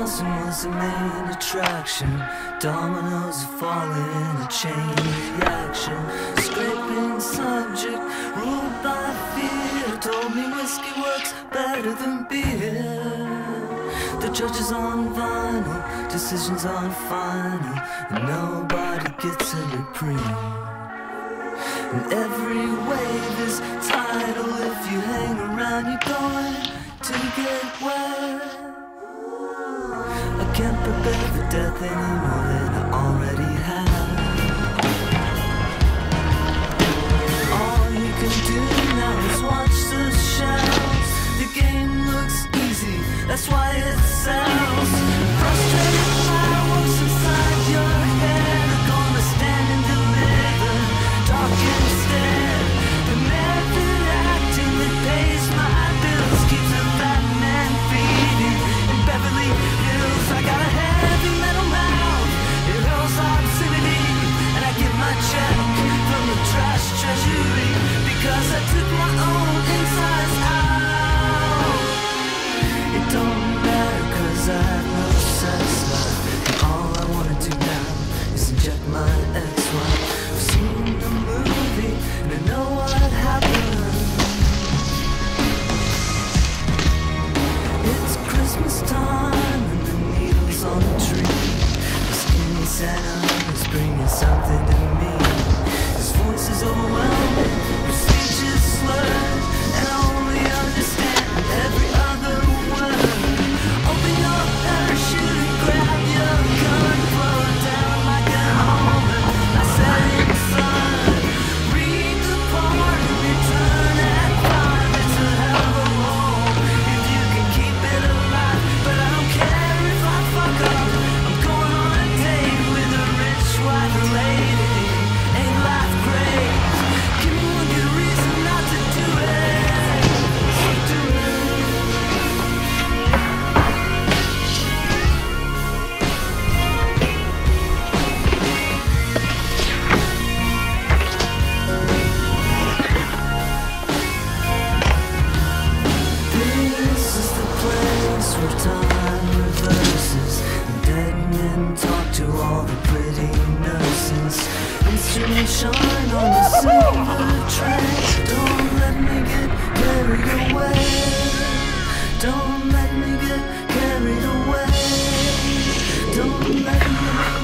Boston was the main attraction. Dominoes falling in a chain reaction. Scraping subject, ruled by fear. Told me whiskey works better than beer. The judges on vinyl, decisions on final, and nobody gets a reprieve. And every wave is tidal. If you hang around, you're going to get wet. I can't prepare for death any more than I already have. All you can do now is watch the shadows. The game looks easy, that's why it sells. Frustrated fireworks inside your head are gonna stand and deliver, dark instead. The method acting that pays my bills keeps a fat man feeding. In Beverly Hills, I got a heavy metal mouth. It hurls obscenity, and I get my check from the trash treasury because I took my own insides out. It don't matter 'cause I have no sex life, and all I wanna do now is inject my ex-wife. I've seen the movie and I know what happened. It's Christmas time and the needles on the tree. The skinny Santa is bringing something to me. His voice is overwhelming, his speech is slurred, and I only understand every other word. Open your parachute and grab your gun, throw it down like a helmet. I setting sun. Read the part and return at 5. It's a hell of a hole if you can keep it alive. But I don't care if I fuck up. I'm going on a date with a rich white lady. Ain't life great? Give me one good reason not to do it. So do it. This is the place where time reverses, and dead men talk to all the pretty nurses. Instruments shine on the silver tray. Don't let me get carried away. Don't let me get carried away. Don't let me